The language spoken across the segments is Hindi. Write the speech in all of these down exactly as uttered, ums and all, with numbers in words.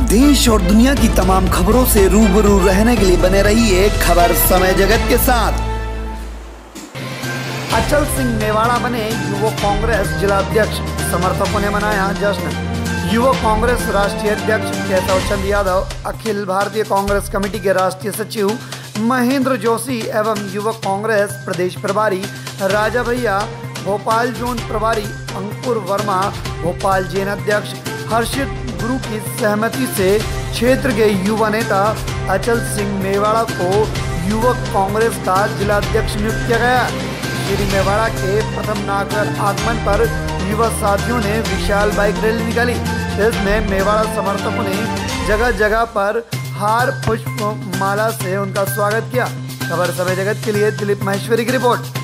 देश और दुनिया की तमाम खबरों से रूबरू रहने के लिए बने रहिए खबर समय जगत के साथ। अचल सिंह मेवाड़ा बने युवक कांग्रेस जिलाध्यक्ष, समर्थकों ने मनाया जश्न। युवक कांग्रेस राष्ट्रीय अध्यक्ष केशव चंद यादव, अखिल भारतीय कांग्रेस कमेटी के राष्ट्रीय सचिव महेंद्र जोशी एवं युवक कांग्रेस प्रदेश प्रभारी राजा भैया, भोपाल जोन प्रभारी अंकुर वर्मा, भोपाल जेन अध्यक्ष हर्षित गुरु की सहमति से क्षेत्र के युवा नेता अचल सिंह मेवाड़ा को युवक कांग्रेस का जिलाध्यक्ष नियुक्त किया गया। श्री मेवाड़ा के प्रथम नागर आगमन पर युवा साथियों ने विशाल बाइक रैली निकाली। इसमें मेवाड़ा समर्थकों ने जगह जगह पर हार पुष्प माला से उनका स्वागत किया। खबर समय जगत के लिए दिलीप माहेश्वरी की रिपोर्ट।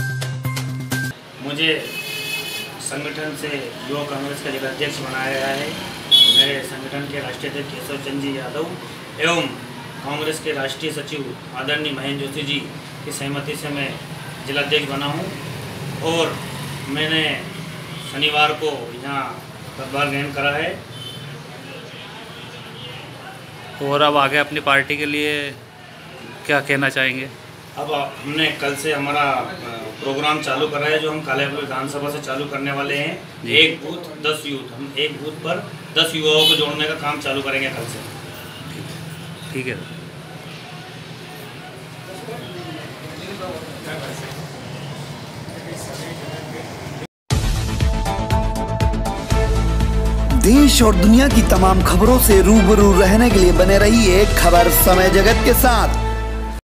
मुझे संगठन से युवा कांग्रेस का जिलाध्यक्ष बनाया गया है। मेरे संगठन के राष्ट्रीय अध्यक्ष केशव चंद जी यादव एवं कांग्रेस के राष्ट्रीय सचिव आदरणीय महेंद्र जोशी जी की सहमति से मैं जिलाध्यक्ष बना हूं और मैंने शनिवार को यहाँ पदभार ग्रहण करा है। और अब आगे अपनी पार्टी के लिए क्या कहना चाहेंगे? अब हमने कल से हमारा प्रोग्राम चालू करा है, जो हम कालेपुर विधानसभा से चालू करने वाले हैं। एक बूथ दस यूथ, हम एक बूथ पर दस युवाओं को जोड़ने का काम चालू करेंगे कल से। ठीक है। देश और दुनिया की तमाम खबरों से रूबरू रहने के लिए बने रहिए खबर समय जगत के साथ।